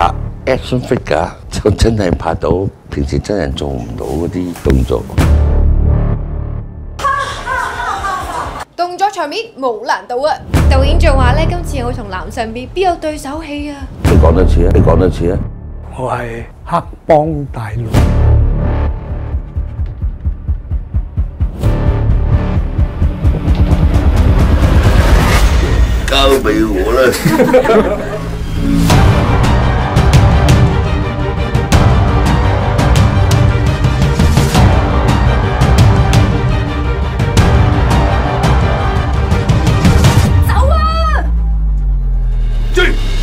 拍 action figure 就真係拍到平時真人做唔到嗰啲動作。 動作場面冇難度啊！導演仲話咧，今次我同男上邊邊有對手戲啊！ 你講多次啊！你講多次啊！ 我係黑幫大佬。 交俾我啦！ 走啊！ 追！